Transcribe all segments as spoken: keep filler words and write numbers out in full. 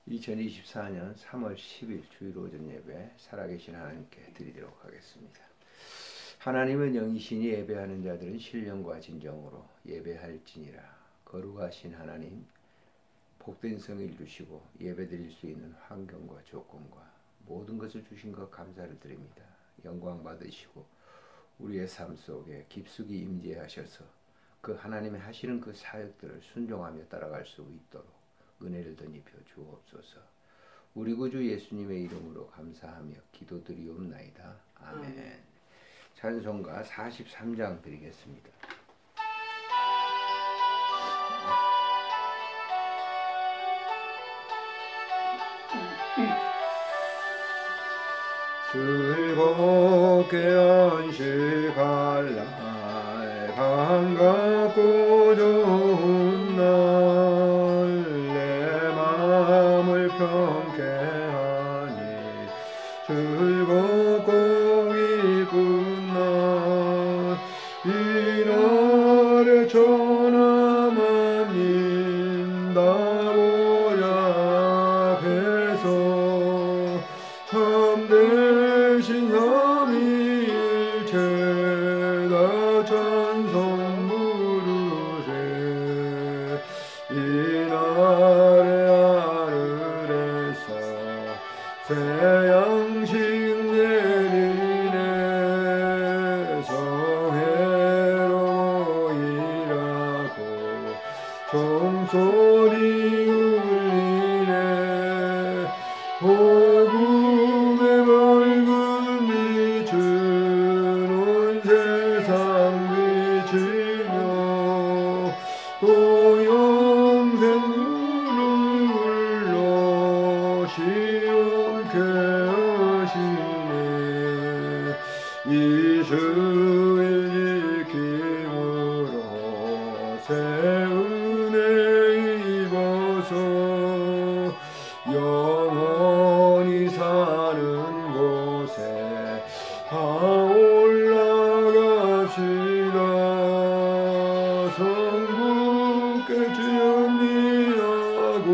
이천이십사 년 삼월 십일 주일 오전 예배 살아계신 하나님께 드리도록 하겠습니다. 하나님은 영이시니 예배하는 자들은 신령과 진정으로 예배할지니라. 거룩하신 하나님, 복된 성일 주시고 예배드릴 수 있는 환경과 조건과 모든 것을 주신 것 감사를 드립니다. 영광 받으시고 우리의 삶 속에 깊숙이 임재하셔서 그 하나님의 하시는 그 사역들을 순종하며 따라갈 수 있도록 은혜를 덧입혀 주옵소서. 우리 구주 예수님의 이름으로 감사하며 기도드리옵나이다. 아멘. 아멘. 찬송가 사십삼 장 드리겠습니다. 즐겁게 안식할 날, 반갑고 좋은 날, 내 마음을 평케 하니 즐겁고 기쁜 날, 이 날에 전하만 인다고야 해서 참되신 삼위일체 다 찬송 부르세. 이날의 하늘에서 새 양식 내리네. 성회로 모이라고 종소리 울리네. 복음의 밝은 빛은 온 세상 비치며 또 영생으로 흘러 시원케 하시네. 이 주일 지킴으로 새 은혜 입어서 영원히 사는 곳에 다 올라갑시다. 성부께 정리하고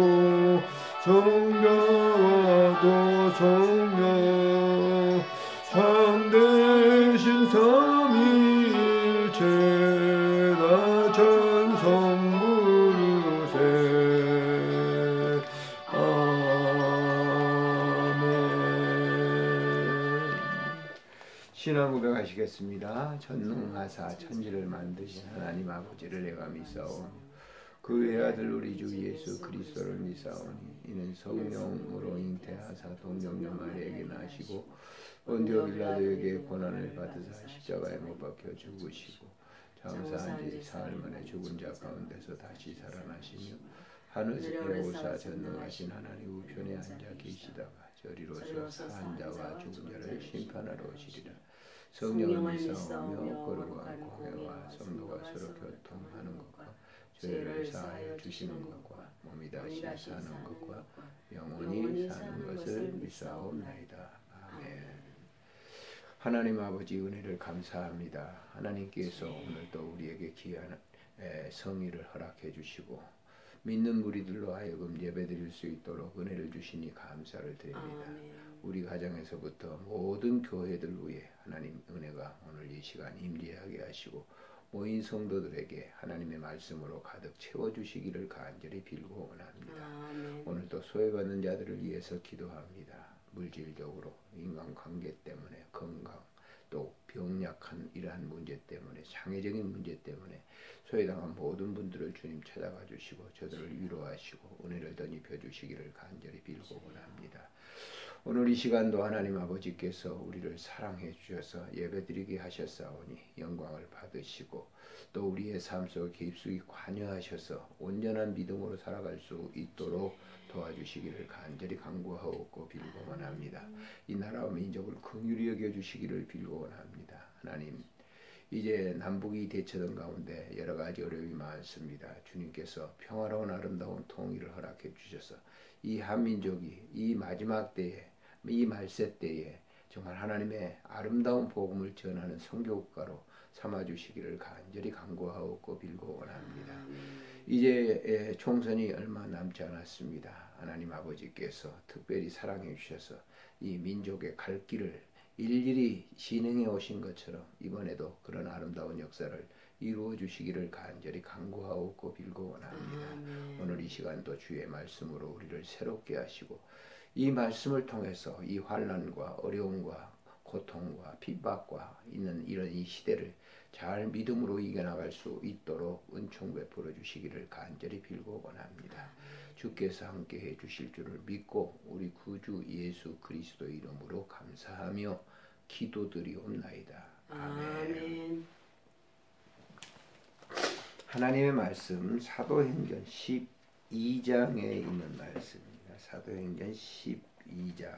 성자와 또 성령 참되신 삼위일체 다 찬송 부르세. 아멘. 신앙 고백하시겠습니다. 전능하사 천지를 만드신 하나님 아버지를 내가 믿사오며 그 외아들 우리 주 예수 그리스도를 믿사오니 이는 성령으로 잉태하사 동정녀 마리아에게 나시고 본디오 빌라도에게 고난을 받으사 십자가에 못 박혀 죽으시고 장사한 지 사흘 만에 죽은 자 가운데서 다시 살아나시며 하늘에 오사 전능하신 하나님 우편에 앉아 계시다가 저리로서 사한 자와 죽은 자를 심판하러 오시리라. 성령을 믿사오며 거룩한 공회와 성도가 서로 교통하는 것과 죄를 사하여 주시는 것과 몸이 다시 사는 것과 영원히 사는 것을 믿사옵나이다. 아멘. 하나님 아버지 은혜를 감사합니다. 하나님께서 오늘도 우리에게 귀한 성의를 허락해 주시고 믿는 무리들로 하여금 예배드릴 수 있도록 은혜를 주시니 감사를 드립니다. 아멘. 우리 가정에서부터 모든 교회들 위해 하나님 은혜가 오늘 이 시간 임재하게 하시고 모인 성도들에게 하나님의 말씀으로 가득 채워주시기를 간절히 빌고 원합니다. 아멘. 오늘도 소외받는 자들을 위해서 기도합니다. 물질적으로 인간관계 때문에 건강 또 병약한 이러한 문제 때문에 장애적인 문제 때문에 소외당한 모든 분들을 주님 찾아가 주시고 저들을 위로하시고 은혜를 덧입혀 주시기를 간절히 빌고 원합니다. 오늘 이 시간도 하나님 아버지께서 우리를 사랑해 주셔서 예배드리게 하셨사오니 영광을 받으시고 또 우리의 삶 속에 깊숙이 관여하셔서 온전한 믿음으로 살아갈 수 있도록 도와주시기를 간절히 간구하옵고 빌고 원합니다. 이 나라와 민족을 긍휼히 여겨주시기를 빌고 원합니다. 하나님, 이제 남북이 대처된 가운데 여러 가지 어려움이 많습니다. 주님께서 평화로운 아름다운 통일을 허락해 주셔서 이 한민족이 이 마지막 때에 이 말세 때에 정말 하나님의 아름다운 복음을 전하는 선교국가로 삼아주시기를 간절히 간구하옵고 빌고 원합니다. 이제 총선이 얼마 남지 않았습니다. 하나님 아버지께서 특별히 사랑해 주셔서 이 민족의 갈 길을 일일이 진행해 오신 것처럼 이번에도 그런 아름다운 역사를 이루어 주시기를 간절히 간구하고 빌고 원합니다. 아멘. 오늘 이 시간도 주의 말씀으로 우리를 새롭게 하시고 이 말씀을 통해서 이 환난과 어려움과 고통과 핍박과 있는 이런 이 시대를 잘 믿음으로 이겨나갈 수 있도록 은총 베풀어 주시기를 간절히 빌고 원합니다. 주께서 함께해 주실 줄을 믿고 우리 구주 예수 그리스도의 이름으로 감사하며 기도드리옵나이다. 아멘. 아멘. 하나님의 말씀 사도행전 십이 장에 있는 말씀입니다. 사도행전 십이 장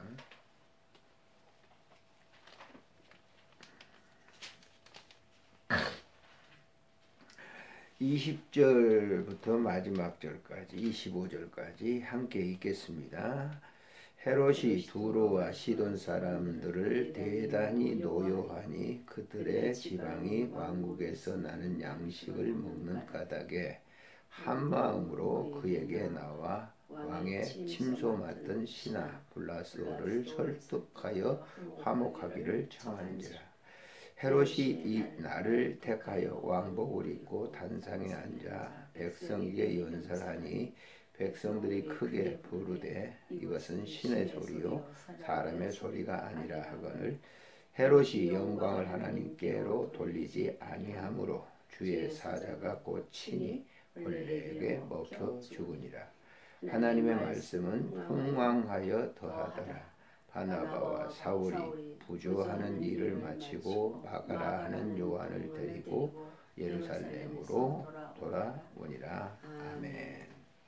이십 절부터 마지막 절까지 이십오 절까지 함께 읽겠습니다. 헤롯이 두로와 시돈 사람들을 대단히 노여하니 그들의 지방이 왕국에서 나는 양식을 먹는 까닭에 한 마음으로 그에게 나와 왕의 침소 맡은 신하 블라스오를 설득하여 화목하기를 청한지라. 헤롯이 이 날을 택하여 왕복을 입고 단상에 앉아 백성에게 연설하니 백성들이 크게 부르되 이것은 신의 소리요 사람의 소리가 아니라 하거늘 헤롯이 영광을 하나님께로 돌리지 아니하므로 주의 사자가 곧 친히 벌레에게 먹혀 죽으니라. 하나님의 말씀은 흥왕하여 더하더라. 바나바와 사울이 부조하는 일을 마치고 마가라 하는 요한을 데리고 예루살렘으로 돌아오니라. 아멘.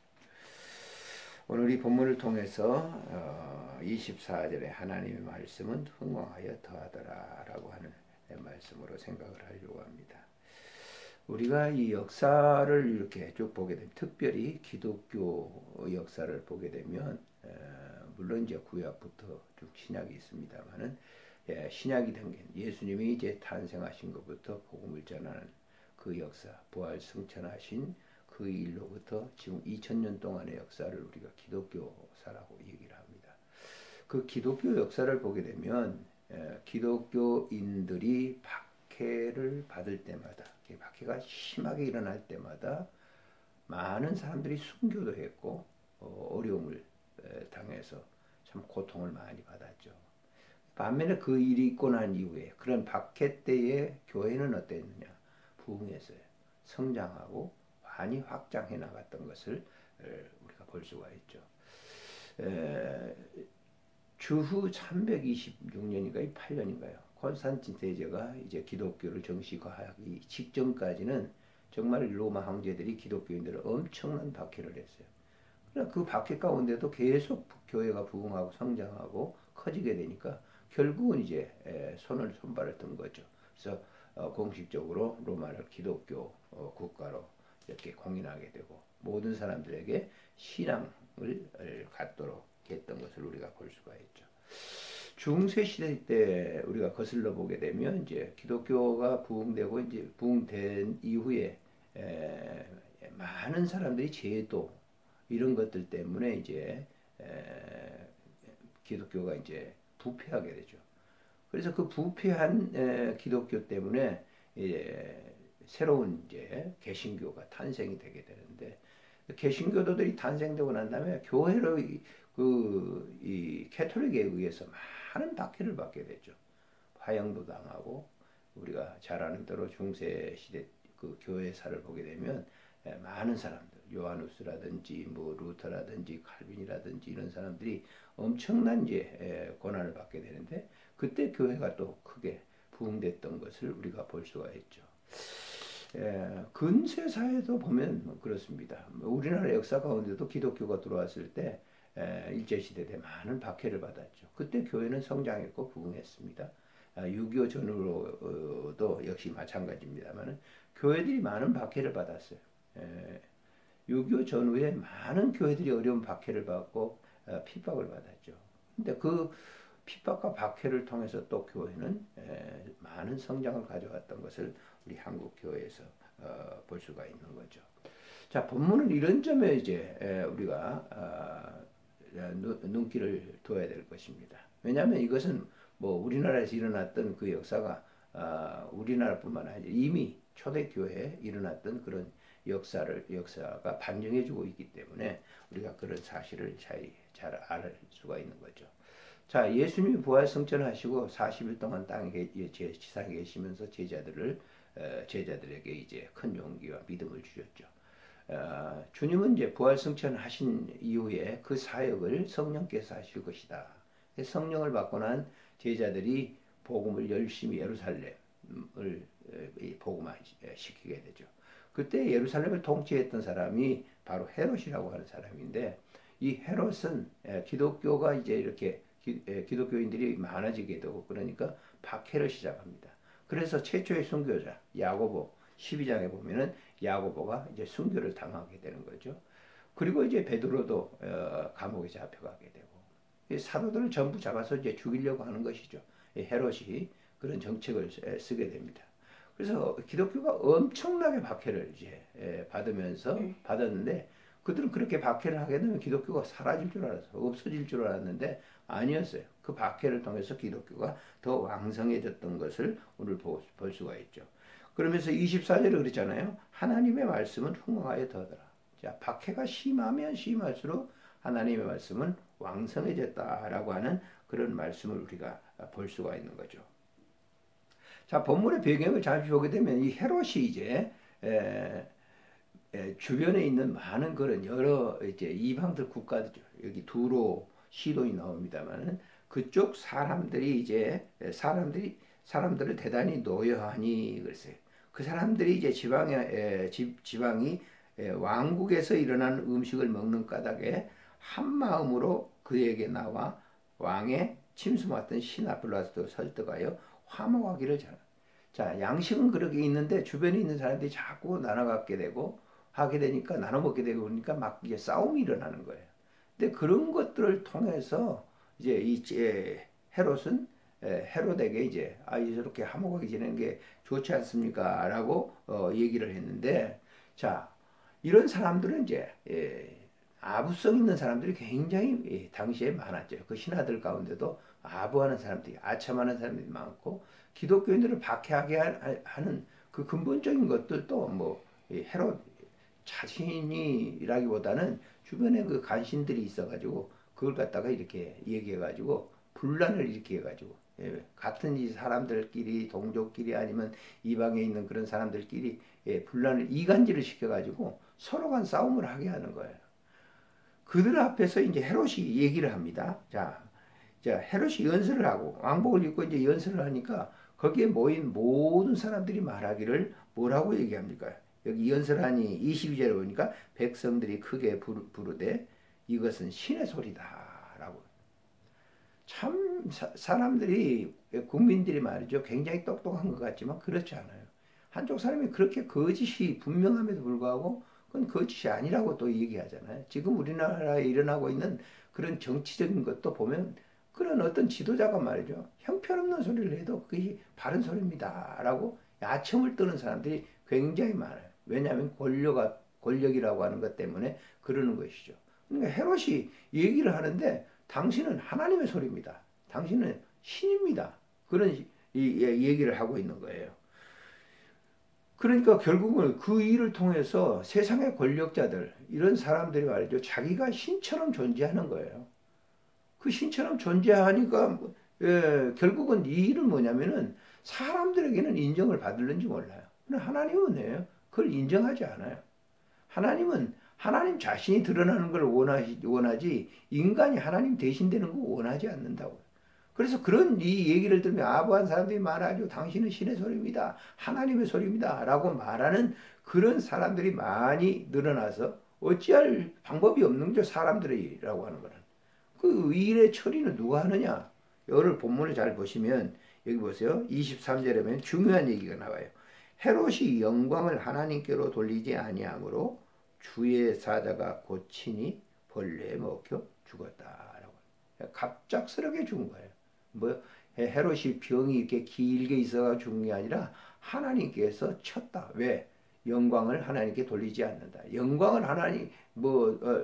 오늘 이 본문을 통해서 어, 이십사 절에 하나님의 말씀은 흥왕하여 더하더라 라고 하는 말씀으로 생각을 하려고 합니다. 우리가 이 역사를 이렇게 쭉 보게 되면 특별히 기독교 역사를 보게 되면 에, 물론 이제 구약부터 쭉 신약이 있습니다만은 예, 신약이 된 게 예수님이 이제 탄생하신 것부터 복음을 전하는 그 역사, 부활 승천하신 그 일로부터 지금 이천 년 동안의 역사를 우리가 기독교사라고 얘기를 합니다. 그 기독교 역사를 보게 되면 예, 기독교인들이 박해를 받을 때마다, 박해가 심하게 일어날 때마다 많은 사람들이 순교도 했고 어, 어려움을 에, 당해서 참 고통을 많이 받았죠. 반면에 그 일이 있고 난 이후에 그런 박해 때의 교회는 어땠느냐? 부흥했어요. 성장하고 많이 확장해 나갔던 것을 우리가 볼 수가 있죠. 에, 주후 삼백이십육 년인가 팔 년인가요? 콘스탄틴 대제가 이제 기독교를 정식화하기 직전까지는 정말 로마 황제들이 기독교인들을 엄청난 박해를 했어요. 그러나 그 박해 가운데도 계속 교회가 부흥하고 성장하고 커지게 되니까 결국은 이제 손을 손발을 든 거죠. 그래서 공식적으로 로마를 기독교 국가로 이렇게 공인하게 되고 모든 사람들에게 신앙을 갖도록 했던 것을 우리가 볼 수가 있죠. 중세 시대 때 우리가 거슬러 보게 되면 이제 기독교가 부흥되고 이제 부흥된 이후에 에, 많은 사람들이 제도 이런 것들 때문에 이제 에, 기독교가 이제 부패하게 되죠. 그래서 그 부패한 에, 기독교 때문에 이제 새로운 이제 개신교가 탄생이 되게 되는데 개신교도들이 탄생되고 난 다음에 교회로 그 이 캐톨릭에 의해서 많은 박해를 받게 되죠. 화형도 당하고 우리가 잘 아는 대로 중세 시대 그 교회사를 보게 되면 많은 사람들 요하누스라든지 뭐 루터라든지 칼빈이라든지 이런 사람들이 엄청난 이제 고난을 받게 되는데 그때 교회가 또 크게 부흥됐던 것을 우리가 볼 수가 있죠. 예, 근세사에도 보면 그렇습니다. 우리나라 역사 가운데도 기독교가 들어왔을 때 에, 일제시대 때 많은 박해를 받았죠. 그때 교회는 성장했고 부흥했습니다. 아, 육이오 전후로도 역시 마찬가지입니다만 교회들이 많은 박해를 받았어요. 에, 육이오 전후에 많은 교회들이 어려운 박해를 받고 어, 핍박을 받았죠. 근데 그 핍박과 박해를 통해서 또 교회는 에, 많은 성장을 가져왔던 것을 우리 한국 교회에서 어, 볼 수가 있는 거죠. 자, 본문은 이런 점에 이제 에, 우리가 어, 눈, 눈길을 둬야 될 것입니다. 왜냐하면 이것은 뭐 우리나라에서 일어났던 그 역사가 아, 우리나라뿐만 아니라 이미 초대교회에 일어났던 그런 역사를 역사가 반영해주고 있기 때문에 우리가 그런 사실을 잘, 잘 알 수가 있는 거죠. 자, 예수님이 부활 승천하시고 사십 일 동안 땅에 지상에 계시면서 제자들을 제자들에게 이제 큰 용기와 믿음을 주셨죠. 어, 주님은 이제 부활 승천하신 이후에 그 사역을 성령께서 하실 것이다. 성령을 받고 난 제자들이 복음을 열심히 예루살렘을 복음화시키게 되죠. 그때 예루살렘을 통치했던 사람이 바로 헤롯이라고 하는 사람인데, 이 헤롯은 기독교가 이제 이렇게 기, 기독교인들이 많아지게 되고 그러니까 박해를 시작합니다. 그래서 최초의 순교자 야고보 십이 장에 보면은 야고보가 이제 순교를 당하게 되는 거죠. 그리고 이제 베드로도 어, 감옥에 잡혀가게 되고, 이 사도들을 전부 잡아서 이제 죽이려고 하는 것이죠. 헤롯이 그런 정책을 쓰게 됩니다. 그래서 기독교가 엄청나게 박해를 이제 받으면서 네. 받았는데, 그들은 그렇게 박해를 하게 되면 기독교가 사라질 줄 알았어, 없어질 줄 알았는데 아니었어요. 그 박해를 통해서 기독교가 더 왕성해졌던 것을 오늘 볼 수가 있죠. 그러면서 이십사 절에 그랬잖아요. 하나님의 말씀은 흥황하여 더더라. 자, 박해가 심하면 심할수록 하나님의 말씀은 왕성해졌다라고 하는 그런 말씀을 우리가 볼 수가 있는 거죠. 자, 본문의 배경을 잠시 보게 되면 이 헤롯이 이제 에, 에, 주변에 있는 많은 그런 여러 이제 이방들 국가들, 여기 두로, 시돈이 나옵니다만은 그쪽 사람들이 이제 사람들이 사람들을 대단히 노여하니 그랬어요. 그 사람들이 이제 지방에 에, 지, 지방이 에, 왕국에서 일어나는 음식을 먹는 까닭에 한 마음으로 그에게 나와 왕의 침수 맡은 시나블라스도 설득하여 화목하기를 잘. 자, 양식은 그렇게 있는데 주변에 있는 사람들이 자꾸 나눠 갖게 되고 하게 되니까 나눠 먹게 되고 그러니까 막 이제 싸움이 일어나는 거예요. 근데 그런 것들을 통해서 이제 이 헤롯은 헤롯에게 이제 아, 이렇게 화목하게 지내는 게 좋지 않습니까? 라고 어, 얘기를 했는데, 자, 이런 사람들은 이제 예, 아부성 있는 사람들이 굉장히 예, 당시에 많았죠. 그 신하들 가운데도 아부하는 사람들이, 아첨하는 사람들이 많고, 기독교인들을 박해하게 하는 그 근본적인 것들도 뭐 헤롯 자신이라기보다는 주변에 그 간신들이 있어가지고 그걸 갖다가 이렇게 얘기해가지고 분란을 일으켜가지고 예, 같은 이 사람들끼리 동족끼리 아니면 이방에 있는 그런 사람들끼리 예, 분란을 이간질을 시켜가지고 서로 간 싸움을 하게 하는 거예요. 그들 앞에서 이제 헤롯이 얘기를 합니다. 자, 자 헤롯이 연설을 하고 왕복을 입고 이제 연설을 하니까 거기에 모인 모든 사람들이 말하기를 뭐라고 얘기합니까? 여기 연설하니 이십이 절에 보니까 백성들이 크게 부르되 이것은 신의 소리다라고. 참 사, 사람들이 국민들이 말이죠. 굉장히 똑똑한 것 같지만 그렇지 않아요. 한쪽 사람이 그렇게 거짓이 분명함에도 불구하고 그건 거짓이 아니라고 또 얘기하잖아요. 지금 우리나라에 일어나고 있는 그런 정치적인 것도 보면 그런 어떤 지도자가 말이죠. 형편없는 소리를 해도 그게 바른 소리입니다 라고 야첨을 뜨는 사람들이 굉장히 많아요. 왜냐하면 권력가, 권력이라고 하는 것 때문에 그러는 것이죠. 그러니까 헤롯이 얘기를 하는데 당신은 하나님의 소리입니다. 당신은 신입니다. 그런 이, 이, 얘기를 하고 있는 거예요. 그러니까 결국은 그 일을 통해서 세상의 권력자들, 이런 사람들이 말이죠. 자기가 신처럼 존재하는 거예요. 그 신처럼 존재하니까 예, 결국은 이 일은 뭐냐면은 사람들에게는 인정을 받을는지 몰라요. 근데 하나님은 뭐예요? 그걸 인정하지 않아요. 하나님은 하나님 자신이 드러나는 걸 원하지, 원하지 인간이 하나님 대신되는 거 원하지 않는다고요. 그래서 그런 이 얘기를 들으면 아부한 사람들이 말하죠. 당신은 신의 소리입니다. 하나님의 소리입니다. 라고 말하는 그런 사람들이 많이 늘어나서 어찌할 방법이 없는 거죠. 사람들이라고 하는 거는. 그 일의 처리는 누가 하느냐? 오늘 본문을 잘 보시면 여기 보세요. 이십삼 절에 보면 중요한 얘기가 나와요. 헤롯이 영광을 하나님께로 돌리지 아니하므로 주의 사자가 고치니 벌레에 먹혀 죽었다라고. 갑작스럽게 죽은 거예요. 뭐 헤롯이 병이 이렇게 길게 있어가 죽은 게 아니라 하나님께서 쳤다. 왜? 영광을 하나님께 돌리지 않는다. 영광을 하나님 뭐 어,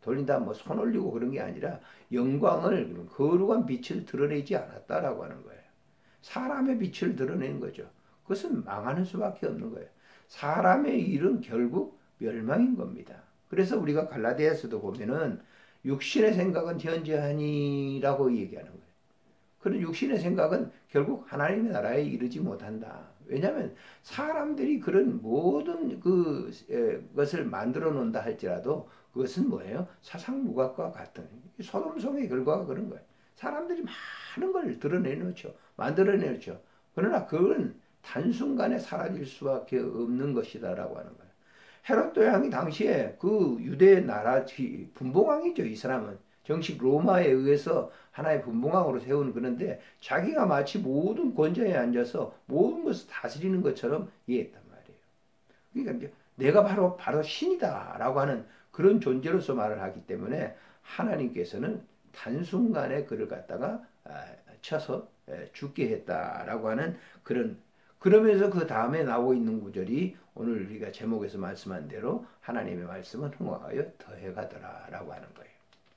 돌린다 뭐 손 올리고 그런 게 아니라 영광을 거룩한 빛을 드러내지 않았다라고 하는 거예요. 사람의 빛을 드러내는 거죠. 그것은 망하는 수밖에 없는 거예요. 사람의 일은 결국 멸망인 겁니다. 그래서 우리가 갈라디아서도 보면은 육신의 생각은 현저하니라고 얘기하는 거예요. 그런 육신의 생각은 결국 하나님의 나라에 이르지 못한다. 왜냐하면 사람들이 그런 모든 그 것을 만들어 놓는다 할지라도 그것은 뭐예요? 사상무각과 같은 소돔성의 결과가 그런 거예요. 사람들이 많은 걸 드러내놓죠. 만들어내죠. 그러나 그건 단순간에 사라질 수밖에 없는 것이다라고 하는 거예요. 헤롯 왕이 당시에 그 유대 나라 분봉왕이죠. 이 사람은 정식 로마에 의해서 하나의 분봉왕으로 세우는 그런데 자기가 마치 모든 권좌에 앉아서 모든 것을 다스리는 것처럼 이해했단 말이에요. 그러니까 이제 내가 바로 바로 신이다라고 하는 그런 존재로서 말을 하기 때문에 하나님께서는 단순간에 그를 갖다가 쳐서 죽게 했다라고 하는 그런 그러면서 그 다음에 나오고 있는 구절이 오늘 우리가 제목에서 말씀한 대로 하나님의 말씀은 흥황하여 더해가더라라고 하는 거예요.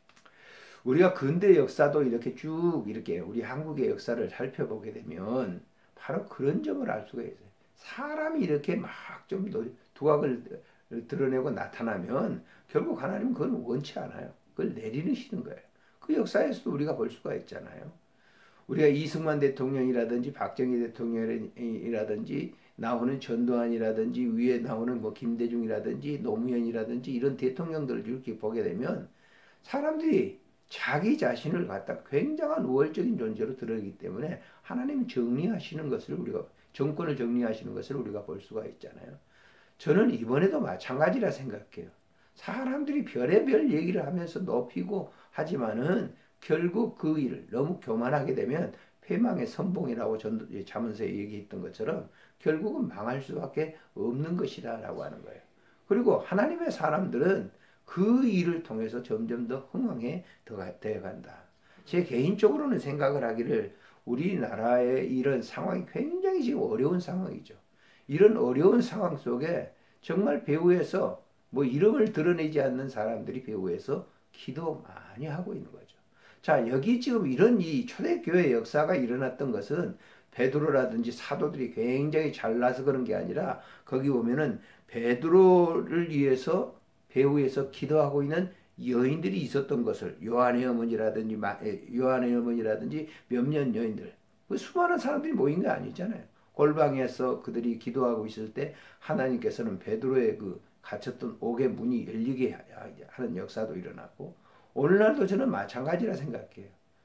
우리가 근대 역사도 이렇게 쭉 이렇게 우리 한국의 역사를 살펴보게 되면 바로 그런 점을 알 수가 있어요. 사람이 이렇게 막 좀 두각을 드러내고 나타나면 결국 하나님은 그건 원치 않아요. 그걸 내리시는 거예요. 그 역사에서도 우리가 볼 수가 있잖아요. 우리가 이승만 대통령이라든지 박정희 대통령이라든지 나오는 전두환이라든지 위에 나오는 뭐 김대중이라든지 노무현이라든지 이런 대통령들을 이렇게 보게 되면 사람들이 자기 자신을 갖다 굉장한 우월적인 존재로 드러내기 때문에 하나님 정리하시는 것을 우리가 정권을 정리하시는 것을 우리가 볼 수가 있잖아요. 저는 이번에도 마찬가지라 생각해요. 사람들이 별의별 얘기를 하면서 높이고 하지만은 결국 그 일을 너무 교만하게 되면 패망의 선봉이라고 자문서에 얘기했던 것처럼 결국은 망할 수밖에 없는 것이다라고 하는 거예요. 그리고 하나님의 사람들은 그 일을 통해서 점점 더 흥황해 되어간다. 제 개인적으로는 생각을 하기를 우리나라의 이런 상황이 굉장히 지금 어려운 상황이죠. 이런 어려운 상황 속에 정말 배후에서 뭐 이름을 드러내지 않는 사람들이 배후에서 기도 많이 하고 있는 거죠. 자, 여기 지금 이런 이 초대교회 역사가 일어났던 것은 베드로라든지 사도들이 굉장히 잘나서 그런 게 아니라 거기 보면은 베드로를 위해서 배후에서 기도하고 있는 여인들이 있었던 것을 요한의 어머니라든지 요한의 어머니라든지 몇몇 여인들 그 수많은 사람들이 모인 게 아니잖아요. 골방에서 그들이 기도하고 있을 때 하나님께서는 베드로의 그 갇혔던 옥의 문이 열리게 하는 역사도 일어났고 오늘날도 저는 마찬가지라 생각해요.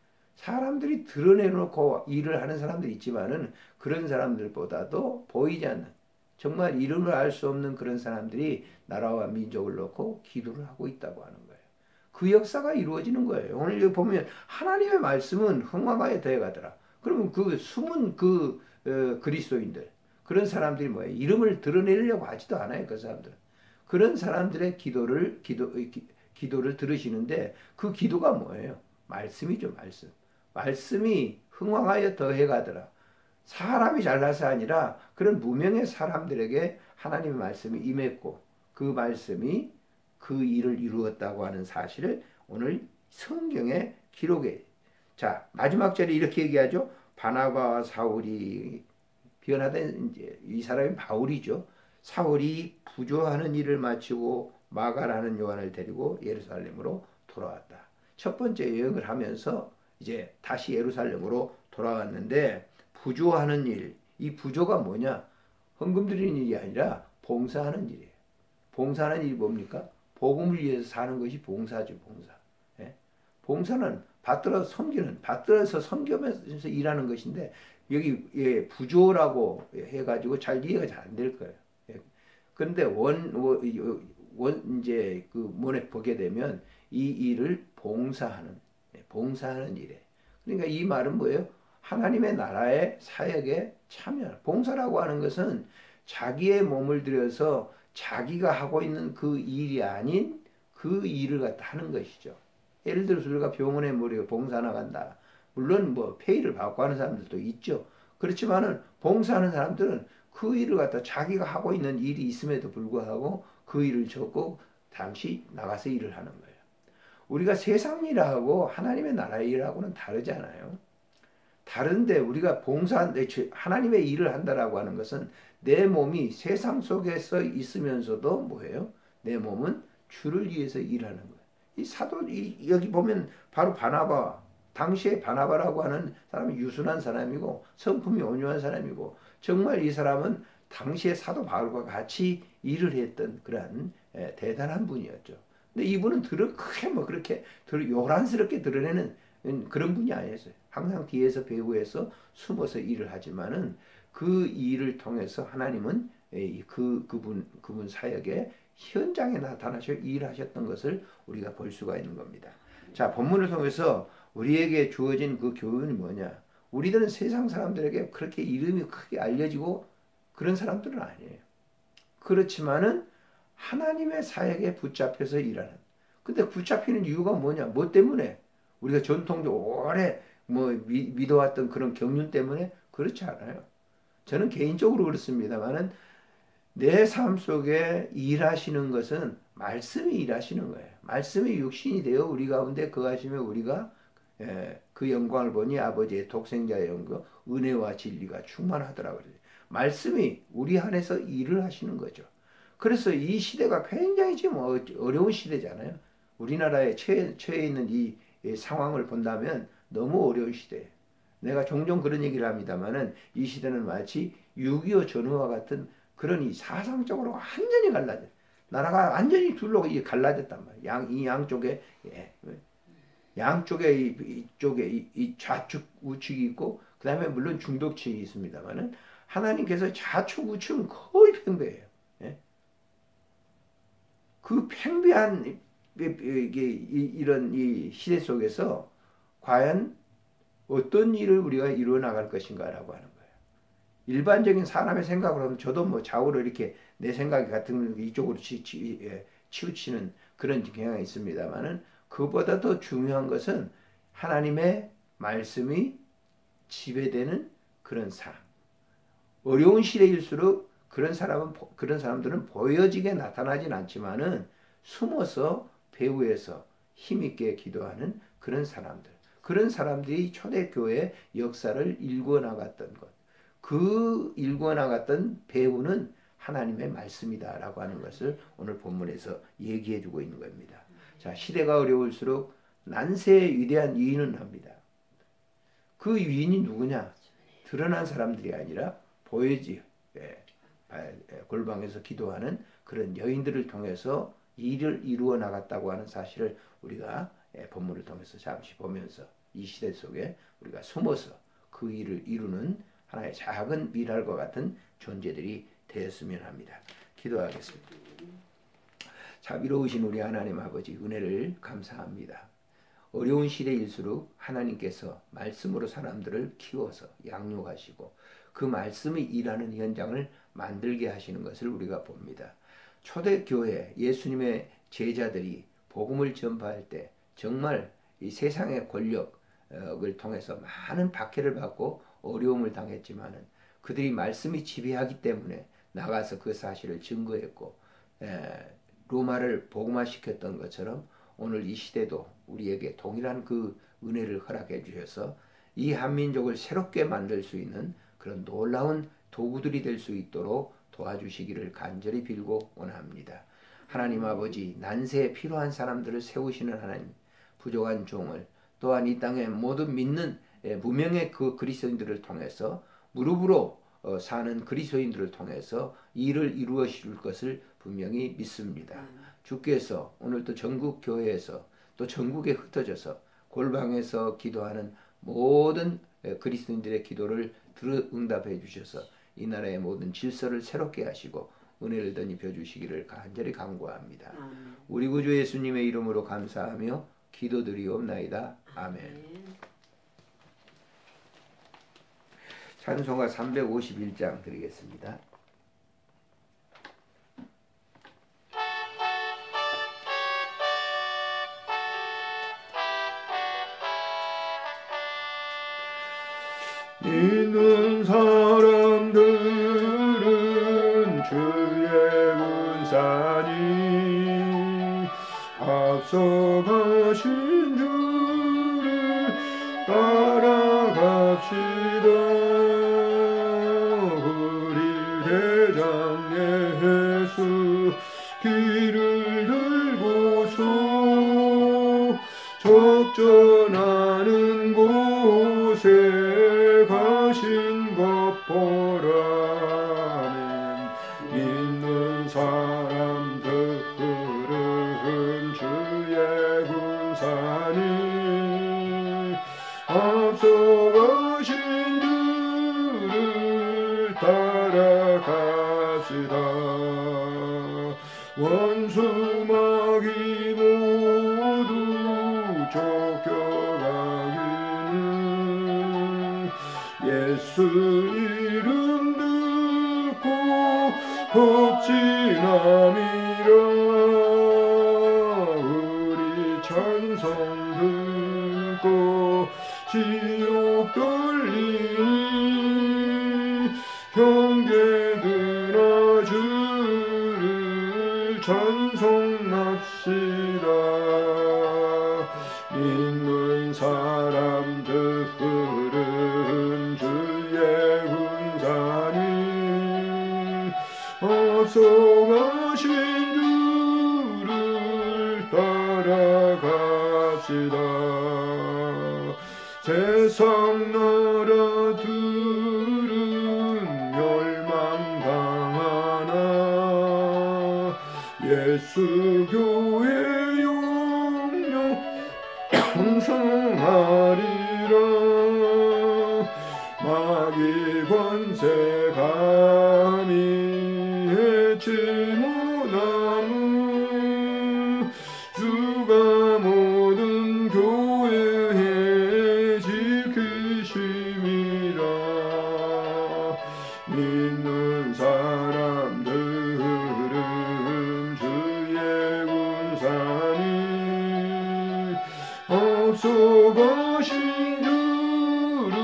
사람들이 드러내놓고 일을 하는 사람들이 있지만은 그런 사람들보다도 보이지 않는 정말 이름을 알 수 없는 그런 사람들이 나라와 민족을 놓고 기도를 하고 있다고 하는 거예요. 그 역사가 이루어지는 거예요. 오늘 여기 보면 하나님의 말씀은 흥황하여 되어가더라. 그러면 그 숨은 그 어, 그리스도인들 그런 사람들이 뭐예요? 이름을 드러내려고 하지도 않아요. 그 사람들은. 그런 사람들의 기도를 기도, 기, 기도를 들으시는데 그 기도가 뭐예요? 말씀이죠. 말씀. 말씀이 흥황하여 더해가더라. 사람이 잘나서 아니라 그런 무명의 사람들에게 하나님의 말씀이 임했고 그 말씀이 그 일을 이루었다고 하는 사실을 오늘 성경에 기록해. 자, 마지막 절에 이렇게 얘기하죠. 바나바와 사울이 변화된 이제 이 사람이 바울이죠. 사울이 부조하는 일을 마치고 마가라는 요한을 데리고 예루살렘으로 돌아왔다. 첫 번째 여행을 하면서 이제 다시 예루살렘으로 돌아왔는데 부조하는 일, 이 부조가 뭐냐? 헌금 드리는 일이 아니라 봉사하는 일이에요. 봉사하는 일이 뭡니까? 복음을 위해서 사는 것이 봉사죠, 봉사. 예? 봉사는 받들어 섬기는, 받들어서 섬기면서 일하는 것인데 여기 예, 부조라고 해가지고 잘 이해가 잘 안 될 거예요. 예. 그런데 원, 원 이제 그 문에 보게 되면 이 일을 봉사하는, 예, 봉사하는 일에. 그러니까 이 말은 뭐예요? 하나님의 나라의 사역에 참여. 봉사라고 하는 것은 자기의 몸을 들여서 자기가 하고 있는 그 일이 아닌 그 일을 갖다 하는 것이죠. 예를 들어서 우리가 병원에 뭐 봉사 나간다. 물론 뭐 페이를 받고 하는 사람들도 있죠. 그렇지만은 봉사하는 사람들은 그 일을 갖다 자기가 하고 있는 일이 있음에도 불구하고 그 일을 접고 잠시 나가서 일을 하는 거예요. 우리가 세상 일하고 하나님의 나라 일하고는 다르잖아요. 다른데 우리가 봉사, 하나님의 일을 한다라고 하는 것은 내 몸이 세상 속에서 있으면서도 뭐예요? 내 몸은 주를 위해서 일하는 거예요. 이 사도, 이, 여기 보면 바로 바나바, 당시에 바나바라고 하는 사람이 유순한 사람이고 성품이 온유한 사람이고 정말 이 사람은 당시에 사도 바울과 같이 일을 했던 그러한 예, 대단한 분이었죠. 근데 이분은 들어 크게 뭐 그렇게 들, 요란스럽게 드러내는 그런 분이 아니었어요. 항상 뒤에서 배후에서 숨어서 일을 하지만은 그 일을 통해서 하나님은 그 그분 그분 사역에 현장에 나타나셔 일하셨던 것을 우리가 볼 수가 있는 겁니다. 자, 본문을 통해서 우리에게 주어진 그 교훈이 뭐냐? 우리들은 세상 사람들에게 그렇게 이름이 크게 알려지고 그런 사람들은 아니에요. 그렇지만은 하나님의 사역에 붙잡혀서 일하는. 근데 붙잡히는 이유가 뭐냐? 뭐 때문에? 우리가 전통적으로 오래 뭐 믿어왔던 그런 경륜 때문에? 그렇지 않아요. 저는 개인적으로 그렇습니다만은 내 삶 속에 일하시는 것은 말씀이 일하시는 거예요. 말씀이 육신이 되어 우리 가운데 거하시며 우리가 예, 그 영광을 보니 아버지의 독생자의 영광, 은혜와 진리가 충만하더라고요. 말씀이 우리 안에서 일을 하시는 거죠. 그래서 이 시대가 굉장히 지금 어려운 시대잖아요. 우리나라에 처해, 처해 있는 이 상황을 본다면 너무 어려운 시대예요. 내가 종종 그런 얘기를 합니다만은 이 시대는 마치 육이오 전후와 같은 그런 이 사상적으로 완전히 갈라져. 나라가 완전히 둘로 갈라졌단 말이에요. 양, 이 양쪽에, 예, 양쪽에, 이, 이쪽에, 이, 이 좌측 우측이 있고, 그 다음에 물론 중도층이 있습니다만은 하나님께서 좌측 우측은 거의 팽배해요. 예? 그 팽배한 이게 이런 이 시대 속에서 과연 어떤 일을 우리가 이루어 나갈 것인가라고 하는 거예요. 일반적인 사람의 생각으로 하면 저도 뭐 좌우로 이렇게 내 생각이 같은 이쪽으로 치, 치, 예, 치우치는 그런 경향이 있습니다만은 그보다 더 중요한 것은 하나님의 말씀이 지배되는 그런 사람. 어려운 시대일수록 그런 사람은 그런 사람들은 보여지게 나타나진 않지만은 숨어서 배후에서 힘있게 기도하는 그런 사람들. 그런 사람들이 초대교회 역사를 일궈 나갔던 것. 그 일궈 나갔던 배후는 하나님의 말씀이다라고 하는 것을 오늘 본문에서 얘기해 주고 있는 겁니다. 자, 시대가 어려울수록 난세의 위대한 위인은 합니다. 그 위인이 누구냐? 드러난 사람들이 아니라 보여지 예, 골방에서 기도하는 그런 여인들을 통해서 일을 이루어 나갔다고 하는 사실을 우리가 예, 본문을 통해서 잠시 보면서 이 시대 속에 우리가 숨어서 그 일을 이루는 하나의 작은 미랄과 같은 존재들이 되었으면 합니다. 기도하겠습니다. 자비로우신 우리 하나님 아버지 은혜를 감사합니다. 어려운 시대일수록 하나님께서 말씀으로 사람들을 키워서 양육하시고 그 말씀이 일하는 현장을 만들게 하시는 것을 우리가 봅니다. 초대교회 예수님의 제자들이 복음을 전파할 때 정말 이 세상의 권력을 통해서 많은 박해를 받고 어려움을 당했지만은 그들이 말씀이 지배하기 때문에 나가서 그 사실을 증거했고 에, 로마를 복음화시켰던 것처럼 오늘 이 시대도 우리에게 동일한 그 은혜를 허락해 주셔서 이 한민족을 새롭게 만들 수 있는 그런 놀라운 도구들이 될 수 있도록 도와주시기를 간절히 빌고 원합니다. 하나님 아버지 난세에 필요한 사람들을 세우시는 하나님 부족한 종을 또한 이 땅에 모든 믿는 무명의 그 그리스도인들을 통해서 무릎으로 사는 그리스도인들을 통해서 일을 이루어 줄 것을 분명히 믿습니다. 주께서 오늘도 전국 교회에서 또 전국에 흩어져서 골방에서 기도하는 모든 그리스도인들의 기도를 들어 응답해 주셔서 이 나라의 모든 질서를 새롭게 하시고 은혜를 덧입혀 주시기를 간절히 간구합니다. 아멘. 우리 구주 예수님의 이름으로 감사하며 기도드리옵나이다. 아멘. 찬송가 삼백오십일 장 드리겠습니다. 믿는 사람들은 주의 군사니 앞서가 앞서가신 주를 따라갑시다. 우리 대장 예수 길을 들고서 적전하는 곳에 가신 것 보라면 믿는 사람들은 주의 군사니 앞서가신 주를 따라갑시다. 원수 마귀 모두 쫓겨가기는 예수 이름 듣고 겁지남이라. 우리 찬송 듣고 지옥 돌리니 형제들아 주를 찬송합시다. 믿는 사람들은 주의 군사니 앞서가신 주를 따라갑시다. 세상 나라들은 멸망당하나 예수 교회 영영 형성하리라. 마귀 권세 감히 해치 못하는 주가 모든 교회에 지키심이라. 믿는 사람들은 주의 군사니 앞서가신 주를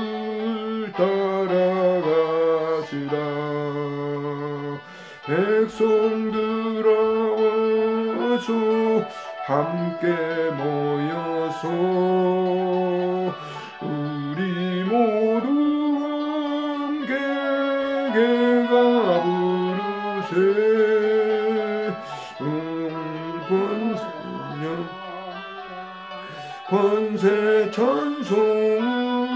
따라갑시다. 백성들아 와서 함께 모여서 우리 모두 함께 개가 부르세. 권세냐 권세 찬송을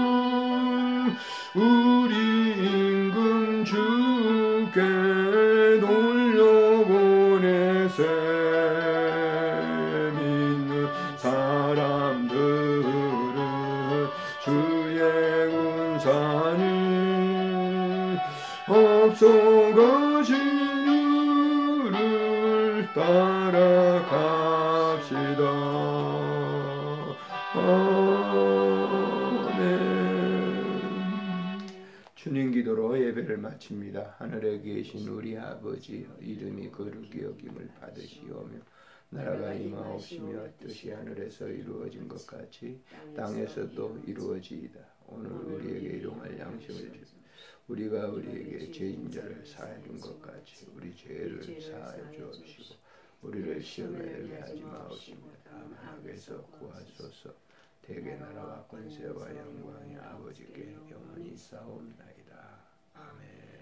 우리 임금 주께 돌려보내세. 믿는 사람들은 주의 군사니 앞서가신 주를 따라갑시다. 아멘. 주님 기도로 예배를 마칩니다. 하늘에 계신 우리 아버지 이름이 거룩히 여김을 받으시오며 나라가 임하옵시며 뜻이 하늘에서 이루어진 것 같이 땅에서도 이루어지이다. 오늘 우리에게 일용할 양식을 주시옵소서. 우리가 우리에게 죄인들을 사해 준 것 같이 우리 죄를 사해 주옵시고 우리를 시험에 들게 하지 마옵시며 다만 악에서 구하소서. 대개 나라와 권세와 영광이 아버지께 영원히 있사옵나이다. 아멘.